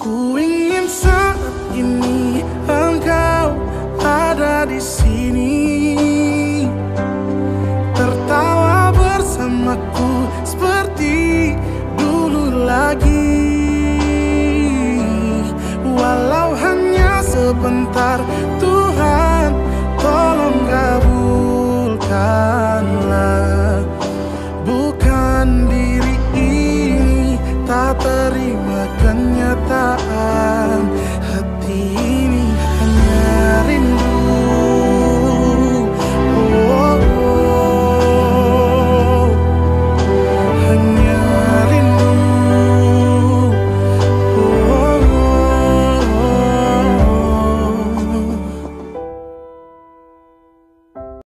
Ku ingin saat ini engkau ada di sini, tertawa bersamaku seperti dulu lagi. Walau hanya sebentar, Tuhan tolong kabulkanlah. Bukan diri ini tak terima